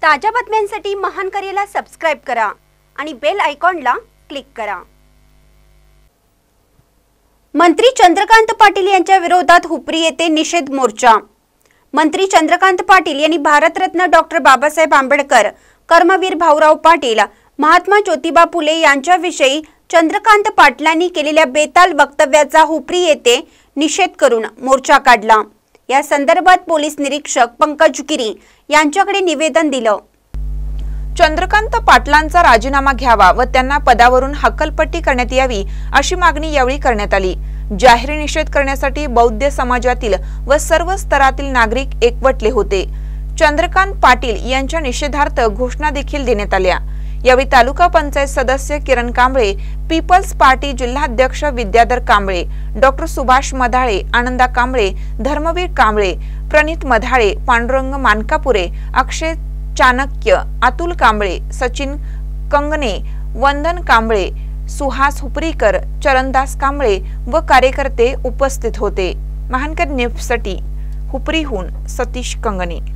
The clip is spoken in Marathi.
ताज्या बातम्यांसाठी महान करेला सबस्क्राइब करा आणि बेल आयकॉनला क्लिक करा। मंत्री चंद्रकांत पाटील यांच्या विरोधात हुपरी येथे निषेध मोर्चा। मंत्री चंद्रकांत पाटील यांनी भारतरत्न डॉक्टर बाबासाहेब आंबेडकर, कर्मवीर भाऊराव पाटील, महात्मा ज्योतिबा फुले यांच्याविषयी चंद्रकांत पाटलांनी केलेल्या बेताल वक्तव्याचा हुपरी येथे निषेध करून मोर्चा काढला। या संदर्भात पोलीस निरीक्षक पंकज गिरी यांच्याकडे निवेदन दिलं। चंद्रकांत पाटलांचा राजीनामा घ्यावा व त्यांना पदावरून हक्कलपट्टी करण्यात यावी अशी मागणी यावेळी करण्यात आली। जाहीर निषेध करण्यासाठी बौद्ध समाजातील व सर्व स्तरातील नागरिक एकवटले होते। चंद्रकांत पाटील यांच्या निषेधार्थ घोषणा देखील देण्यात आल्या। यावेळी तालुका पंचायत सदस्य किरण कांबळे, पीपल्स पार्टी जिल्हाध्यक्ष विद्याधर कांबळे, डॉक्टर सुभाष मधाळे, आनंदा कांबळे, धर्मवीर कांबळे, प्रणित मधाळे, पांडुरंग मानकापुरे, अक्षय चाणक्य, अतुल कांबळे, सचिन कंगणे, वंदन कांबळे, सुहास हुपरीकर, चरणदास कांबळे व कार्यकर्ते उपस्थित होते। महानकर न्यूजसाठी हुपरीहून सतीश कंगणे।